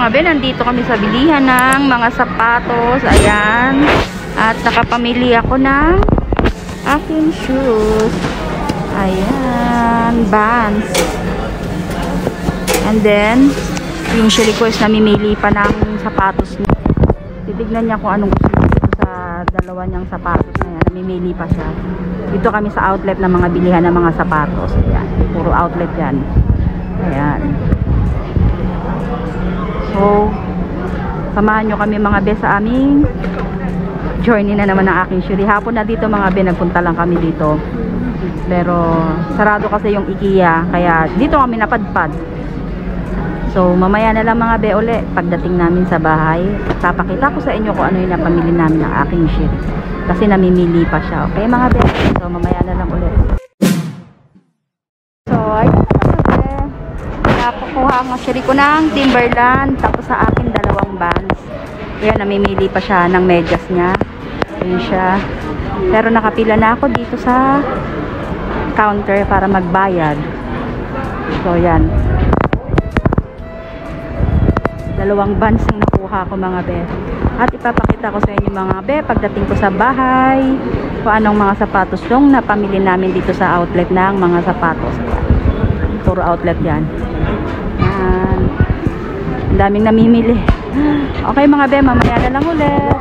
mga be, nandito kami sa bilihan ng mga sapatos. Ayan. At nakapamili ako ng aking shoes. Ayan. Vans. And then, yung Sherry ko is namimili pa ng sapatos niya. Titignan niya kung anong gusto niya dito sa dalawa niyang sapatos na yan. Namimili pa siya. Dito kami sa outlet ng mga bilihan ng mga sapatos. Ayan. Puro outlet yan. Ayan. So, samahan nyo kami mga be sa aming journey na naman ng aking Sherry. Hapon na dito mga be, nagpunta lang kami dito. Pero, sarado kasi yung IKEA. Kaya, dito kami napadpad. So, mamaya na lang mga be uli. Pagdating namin sa bahay, papakita ko sa inyo kung ano yung napamili namin ng aking Sherry. Kasi namimili pa siya. Okay mga be? So, mamaya na lang ulit. So, ayun na mga be. Nakukuha ang Sherry ko ng Timberland. Tapos sa akin, dalawang Vans. Ayan, namimili pa siya ng medyas niya. Ayan siya. Pero nakapila na ako dito sa counter para magbayad. So, yan. Dalawang Vans ang nakuha ko mga be. At ipapakita ko sa inyo mga be pagdating ko sa bahay kung anong mga sapatos yung napamili namin dito sa outlet ng mga sapatos. Puro outlet yan. Yan. Ang daming namimili. Okay mga be, mamaya na lang ulit.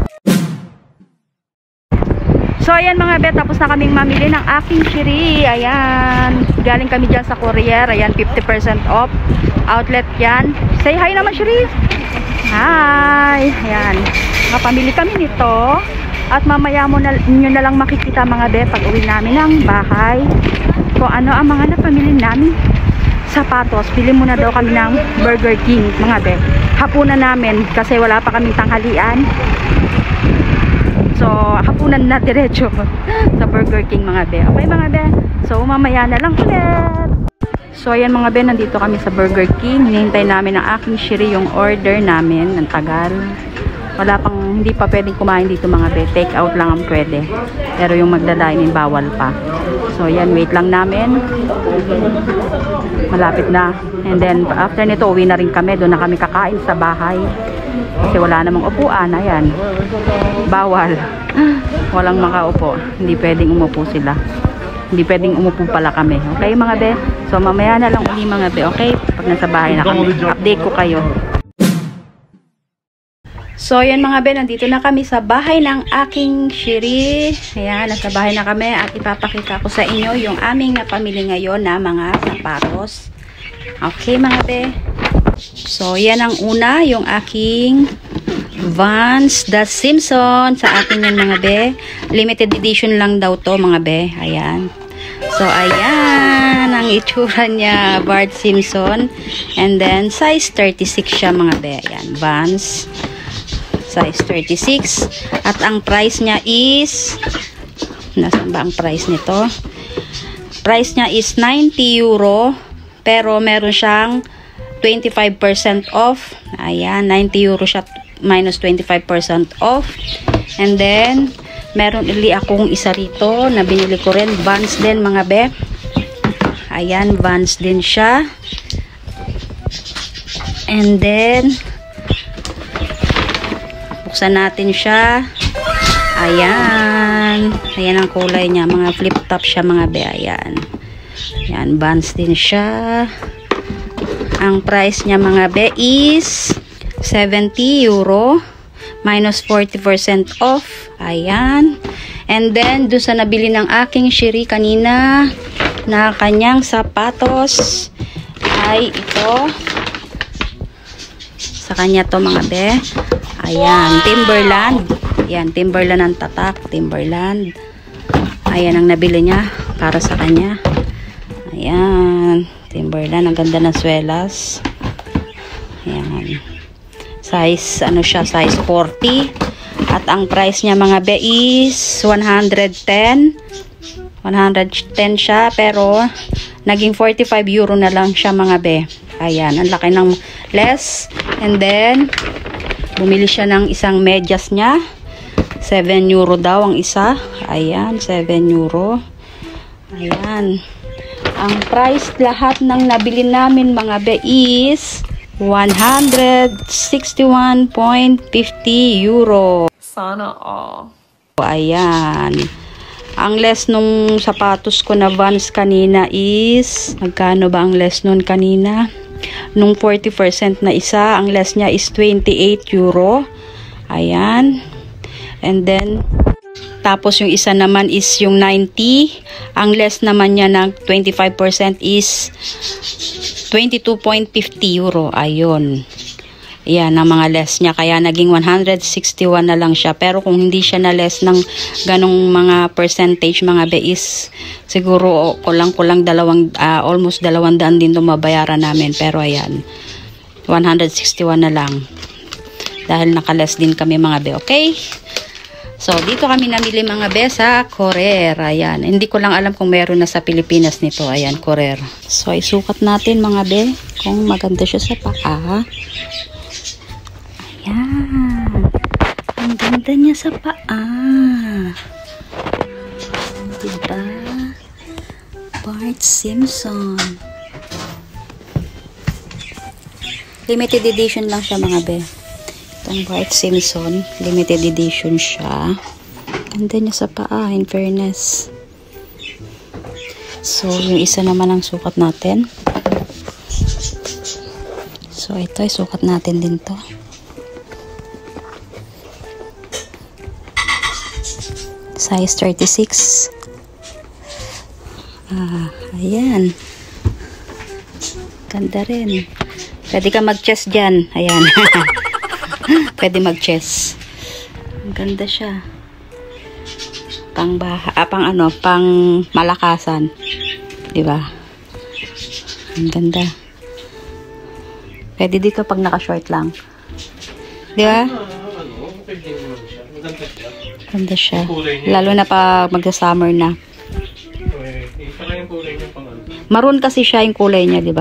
So ayan mga be, tapos na kaming mamili ng aking Sherry. Ayan. Galing kami dyan sa courier. Ayan, 50% off. Outlet yan. Say hi naman Sherry. Hi. Ayan. Nakapamili kami nito. At mamaya nyo na lang makikita mga be pag uwi namin ng bahay kung ano ang mga napamili namin sapatos. Pili muna daw kami ng Burger King mga be. Hapunan namin kasi wala pa kaming tanghalian. So, hapunan na diretso sa Burger King mga be. Okay mga be? So, mamaya na lang ulit. So, ayan mga be, nandito kami sa Burger King. Hinihintay namin ang aking Sherry yung order namin. Ang tagal. Wala pang, hindi pa pwedeng kumain dito mga be. Take out lang ang pwede. Pero yung magdadainin, bawal pa. So, ayan, wait lang namin. Malapit na. And then, after nito, uwi na rin kami. Doon na kami kakain sa bahay. Kasi wala namang upuan. Ayan. Bawal. Walang makaupo. Hindi pwedeng umupo sila. Hindi pwedeng umupo pala kami. Okay mga be? So mamaya na lang uli mga be. Okay? Pag nasa bahay na kami. Update ko kayo. So yan mga be. Nandito na kami sa bahay ng aking Sherry. Ayan. Nasa bahay na kami. At ipapakita ko sa inyo yung aming napamili ngayon na mga sapatos. Okay mga be? So yan ang una. Yung aking Vans The Simpson. Sa akin yan mga be. Limited edition lang daw to mga be. Ayan. So ayan ang itsura niya. Bart Simpson. And then size 36 siya mga be. Ayan. Vans. Size 36. At ang price niya is, nasaan ba ang price nito? Price niya is 90 euro. Pero meron siyang 25% off. Ayan. 90 euro siya. Minus 25% off. And then meron ili akong isa rito na binili ko rin. Vans din mga be. Ayan, Vans din siya. And then buksan natin siya. Ayan. Ayan ang kulay niya. Mga flip top siya mga be. Ayan. Ayan, Vans din siya. Ang price niya mga be is 70 euro minus 40% off. Ayan. And then doon sa nabili ng aking Sherry kanina na kanyang sapatos ay ito. Sa kanya to mga be. Ayan, Timberland. Ayan, Timberland ang tatak. Timberland. Ayan ang nabili niya para sa kanya. Ayan, Timberland. Ang ganda ng swelas. Ayan. Size, ano siya, size 40. At ang price niya mga be is 110. 110 siya, pero naging 45 euro na lang siya mga be. Ayan, ang laki ng less. And then, bumili siya ng isang medyas niya. 7 euro daw ang isa. Ayan, 7 euro. Ayan. Ang price lahat ng nabili namin mga be is 161.50 euro. Sana all. Ayan. Ang less nung sapatos ko na Vans kanina is, magkano ba ang less nun kanina? Nung 40% na isa, ang less niya is 28 euro. Ayan. And then, tapos yung isa naman is yung 90. Ang less naman niya ng 25% is 22.50 euro. Ayun. Yan ang mga less niya. Kaya naging 161 na lang siya. Pero kung hindi siya na less ng ganong mga percentage mga be is siguro kulang almost 200 din mabayaran namin. Pero ayan. 161 na lang. Dahil nakaless din kami mga be. Okay? So, dito kami namili mga be sa Corer. Ayan. Hindi ko lang alam kung meron na sa Pilipinas nito. Ayan, Corer. So, isukat natin mga be kung maganda siya sa paa. Ayan. Ang ganda niya sa paa. Diba? Bart Simpson. Limited edition lang siya mga be. Itong Bart Simpson. Limited edition siya. Ganda niya sa paa, in fairness. So, yung isa naman ang sukat natin. So, ito, isukat natin din to. Size 36. Ayan. Ganda rin. Pwede ka mag-chest dyan. Ayan. Pwede mag-chest. Ang ganda siya. Pang malakasan. Diba? Ang ganda. Pwede dito pag naka-short lang. Diba? Ganda siya. Lalo na pag magsa-summer na. Maroon kasi siya yung kulay niya, di ba?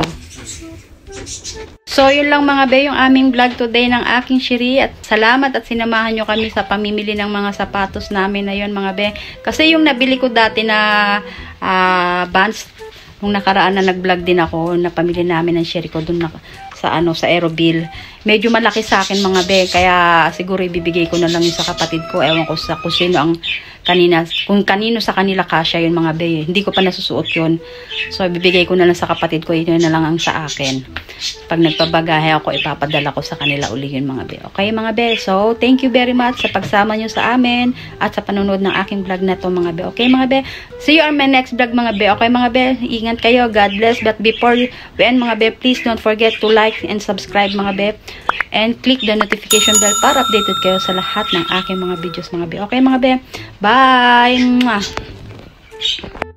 So, yun lang mga be, yung aming vlog today ng aking Shiri. At salamat at sinamahan nyo kami sa pamimili ng mga sapatos namin na yun mga be. Kasi yung nabili ko dati na Vans, nung nakaraan na nag-vlog din ako, napamili namin ng Shiri ko dun sa Aerobill. Medyo malaki sa akin mga be, kaya siguro ibibigay ko na lang yung sa kapatid ko. Ewan ko sa kung sino ang kung kanino sa kanila kasya yun mga be. Hindi ko pa nasusuot yun. So ibibigay ko na lang sa kapatid ko, yun na lang ang sa akin. Pag nagpabagahe ako, ipapadala ko sa kanila uli yun mga be. Okay mga be, so thank you very much sa pagsama nyo sa amin at sa panonood ng aking vlog na to mga be. Okay mga be, see you on my next vlog mga be. Okay mga be, ingat kayo, God bless. But before we end mga be, please don't forget to like and subscribe mga be. And click the notification bell para updated kayo sa lahat ng aking mga videos mga be. Okay mga be, bye! Mwah!